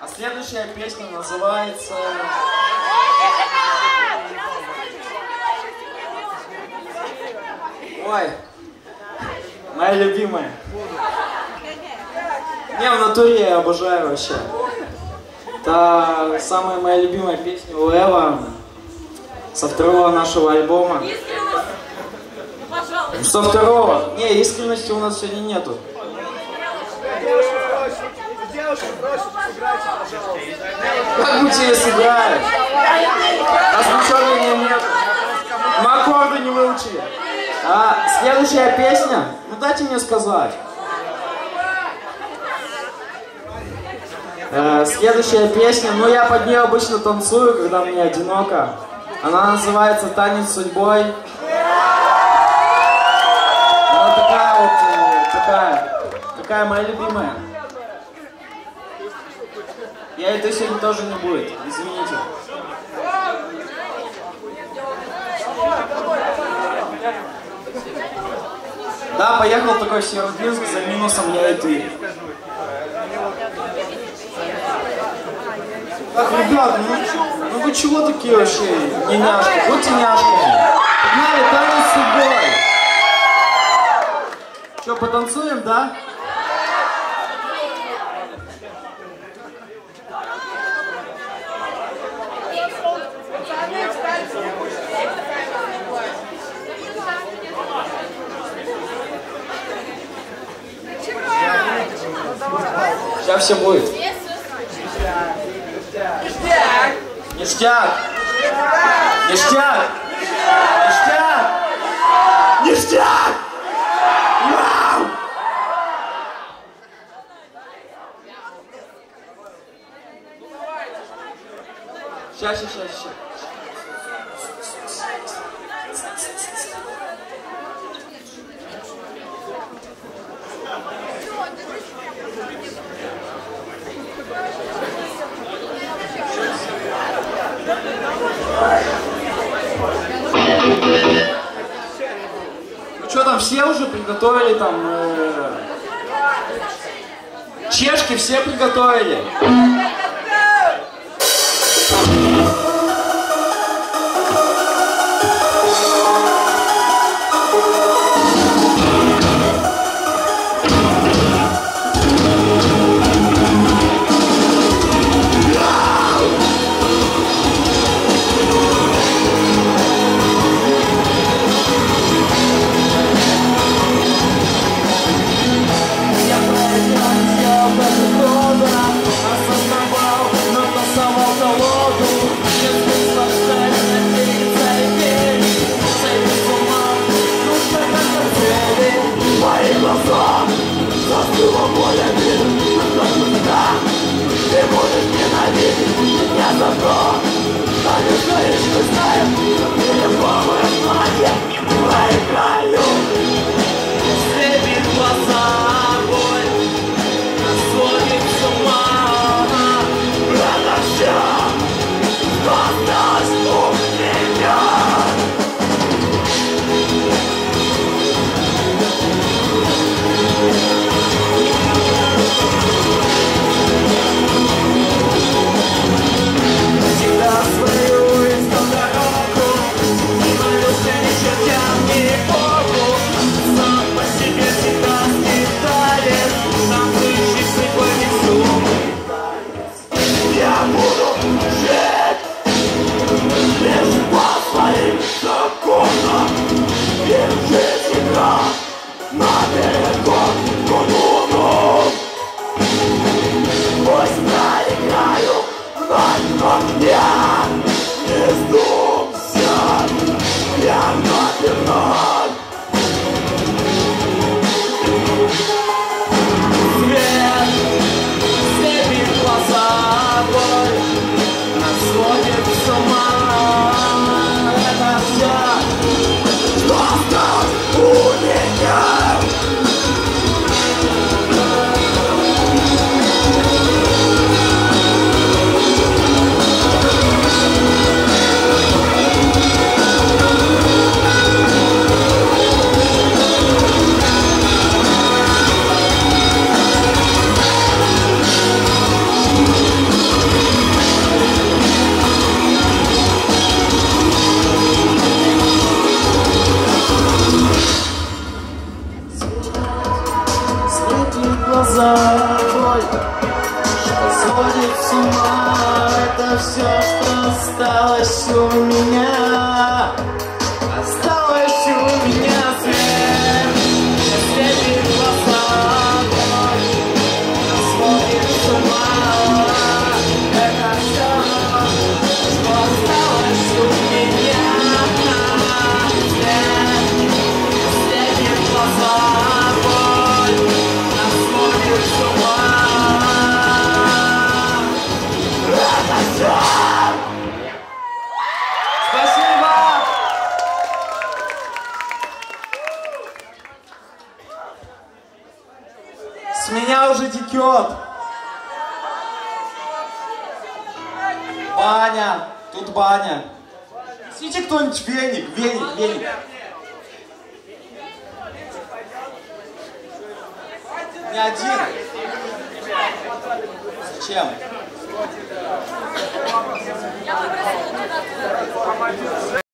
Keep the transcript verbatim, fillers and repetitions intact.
А следующая песня называется... Ой, моя любимая. Не, в натуре я обожаю вообще. Это самая моя любимая песня у Эва со второго нашего альбома. Со второго. Не, искренности у нас сегодня нету. Как бы тебе сыграют? Нас ничего не нет. Мы аккорды не выучили. А следующая песня, ну дайте мне сказать. Э, следующая песня, ну я под нее обычно танцую, когда мне одиноко. Она называется «Танец с судьбой». Она такая вот, э, такая, такая моя любимая. И это сегодня тоже не будет, извините. Да, поехал такой в Северодвинск, за минусом я и ты. Так, ребята, ну, ну вы чего такие вообще не няшки? Будьте няшками. Погнали, танец с судьбой. Что, потанцуем, да? Сейчас все будет. Ништяк! Ништяк! Ништяк! Ништяк! Ништяк! Вау! Сейчас, сейчас, сейчас. Ну что там, все уже приготовили там? Э... Чешки все приготовили. Осознать Сводит с ума, это все, что осталось у меня. Осталось у меня свет, светит глаза. Сводит с ума, это все, что осталось у меня. Свет, светит глаза, боль, нас сводит с ума. Спасибо! С меня уже текет. Баня. Тут баня. Несите кто-нибудь веник, веник, веник. Не один. Зачем?